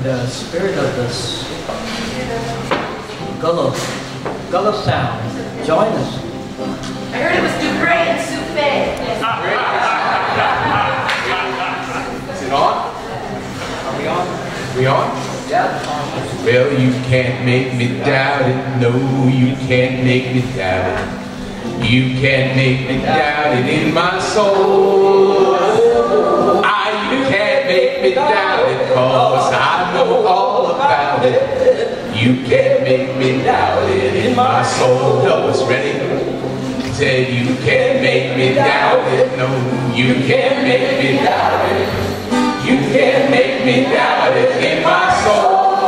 the spirit of this gullah sound, join us. I heard it was Dupree and Suffet. Is it on? Are we on? We on? Yeah. Well, you can't make me doubt it. No, you can't make me doubt it. You can't make me doubt it in my soul. You can't make me doubt it, 'cause I know all about it. You can't make me doubt it in my soul. Help us, ready? Said you can't make me doubt it. No, you can't make me doubt it. You can't make me doubt it in my soul.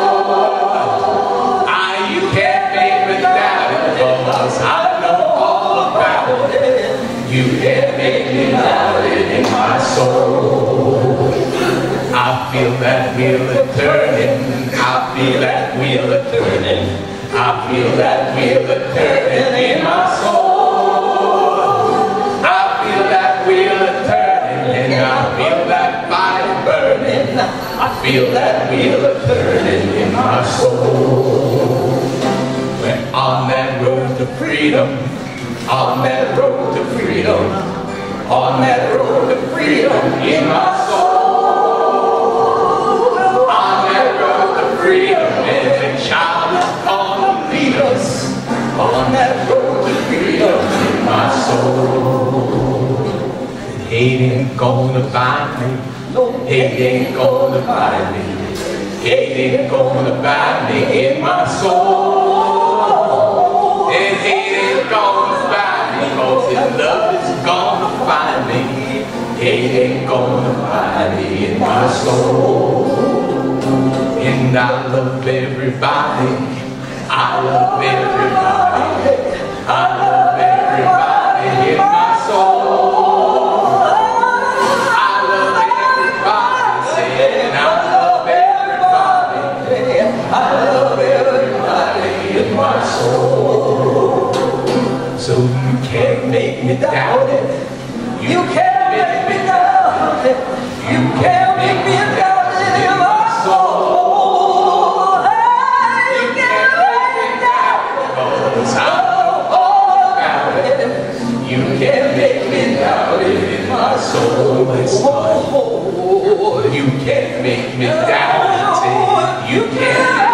You can't make me doubt it, 'cause I know all about it. You can't make me doubt it in my soul. I feel that wheel a-turning. I feel that wheel a-turning. I feel that wheel a-turning in my soul. I feel that wheel a-turning, and I feel that fire burning. I feel that wheel a-turning in my soul. We're on that road to freedom. On that road to freedom. On that road to freedom in my soul. Freedom, every child is gonna lead us on that road to freedom in my soul. Hate ain't gonna find me. Hate ain't gonna find me. Hate ain't gonna find me in my soul. And hate ain't gonna find me, 'cause his love is gonna find me. Hate ain't gonna find me in my soul. And I love everybody. I love everybody. I love everybody in my soul. I love everybody, saying I love everybody. I love everybody in my soul. So you can't make me doubt it. You can't make me doubt it. You can't make me doubt it in my soul. You can't make me doubt it in my soul. It's fun. You can't make me doubt it. You can't.